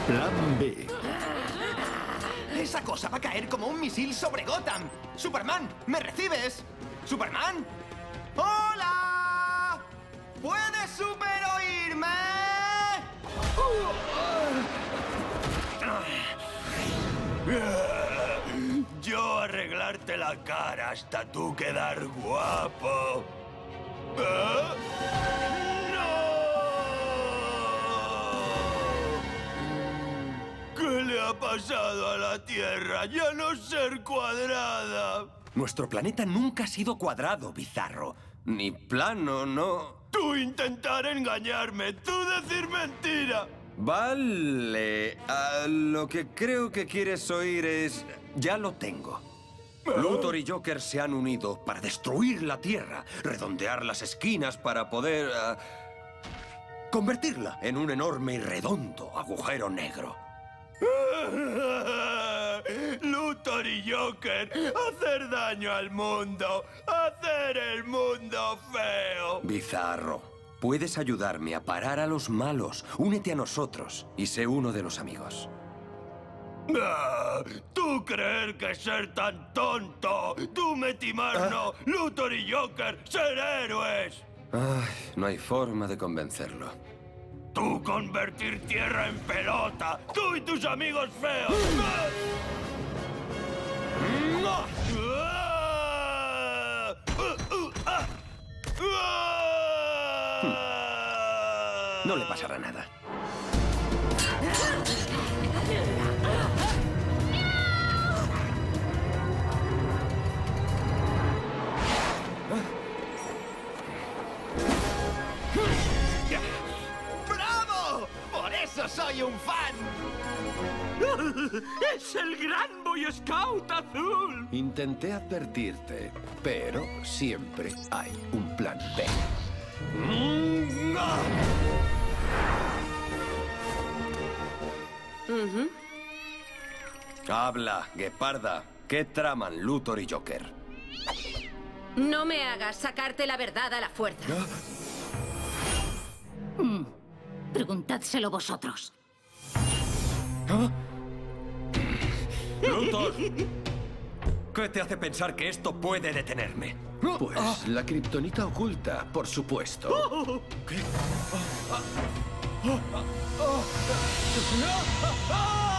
Plan B. Esa cosa va a caer como un misil sobre Gotham. ¡Superman! ¿Me recibes? ¡Superman! ¡Hola! ¿Puedes super oírme? Yo arreglarte la cara hasta tú quedar guapo. ¿Eh? ¿Qué le ha pasado a la Tierra? ¡Ya no ser cuadrada! Nuestro planeta nunca ha sido cuadrado, Bizarro. Ni plano, no. Tú intentar engañarme, tú decir mentira. Vale. Lo que creo que quieres oír es... Ya lo tengo. Luthor y Joker se han unido para destruir la Tierra, redondear las esquinas para poder... convertirla en un enorme y redondo agujero negro. Luthor y Joker, hacer daño al mundo, hacer el mundo feo. Bizarro, puedes ayudarme a parar a los malos. Únete a nosotros y sé uno de los amigos. ¿Tú creer que ser tan tonto? Tú me timar no, Luthor y Joker, ser héroes. Ay, no hay forma de convencerlo. Tú convertir tierra en pelota, tú y tus amigos feos. No le pasará nada. ¡Bravo! ¡Por eso soy un fan! ¡Es el gran Boy Scout azul! Intenté advertirte, pero siempre hay un plan B. Habla, gueparda. ¿Qué traman Luthor y Joker? No me hagas sacarte la verdad a la fuerza. Preguntádselo vosotros. ¡Luthor! ¿Qué te hace pensar que esto puede detenerme? Pues la kriptonita oculta, por supuesto. ¿Qué?